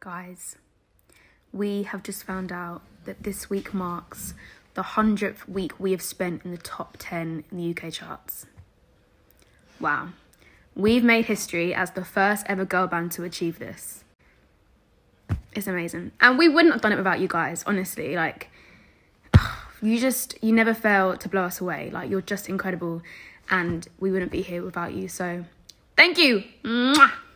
Guys, we have just found out that this week marks the 100th week we have spent in the top 10 in the UK charts. Wow. We've made history as the first ever girl band to achieve this. It's amazing. And we wouldn't have done it without you guys, honestly. Like, you never fail to blow us away. Like, you're just incredible and we wouldn't be here without you. So, thank you. Mwah!